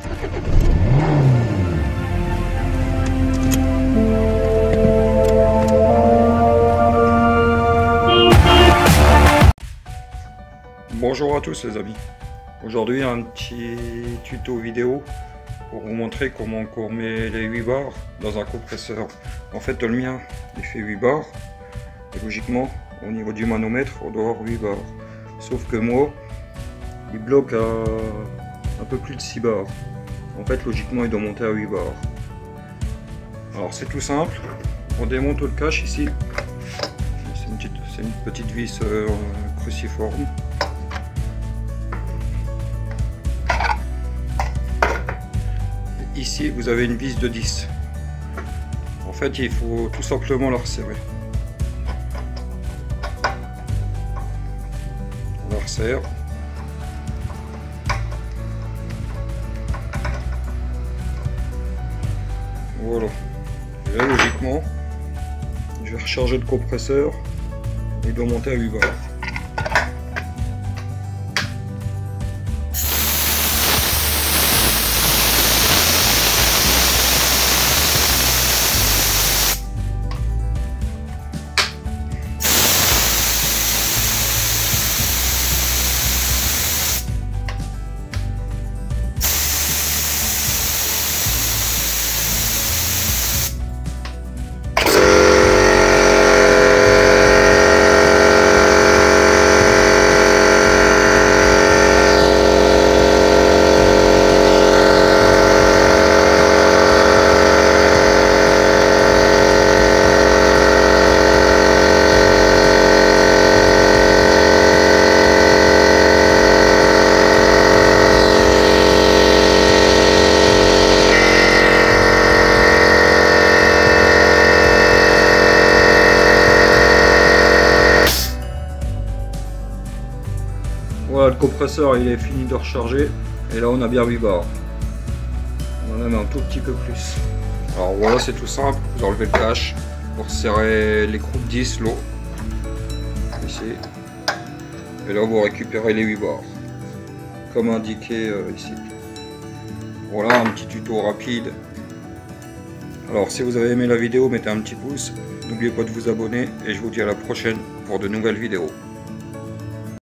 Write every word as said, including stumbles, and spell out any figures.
Bonjour à tous les amis, aujourd'hui un petit tuto vidéo pour vous montrer comment on met les huit bars dans un compresseur. En fait le mien il fait huit bars et logiquement au niveau du manomètre on doit avoir huit bars, sauf que moi il bloque à un peu plus de six bars. En fait logiquement il doit monter à huit bars. Alors c'est tout simple, on démonte le cache ici, c'est une petite, c'est une petite vis euh, cruciforme. Ici vous avez une vis de dix. En fait il faut tout simplement la resserrer. On la resserre. Voilà. Et là logiquement je vais recharger le compresseur et il doit monter à huit bars. Voilà, le compresseur il est fini de recharger et là on a bien huit bars. On en a même un tout petit peu plus. Alors voilà, c'est tout simple, vous enlevez le cache, vous resserrez les groupes dix, l'eau ici, et là vous récupérez les huit bars comme indiqué euh, ici. Voilà un petit tuto rapide. Alors si vous avez aimé la vidéo, mettez un petit pouce, n'oubliez pas de vous abonner et je vous dis à la prochaine pour de nouvelles vidéos.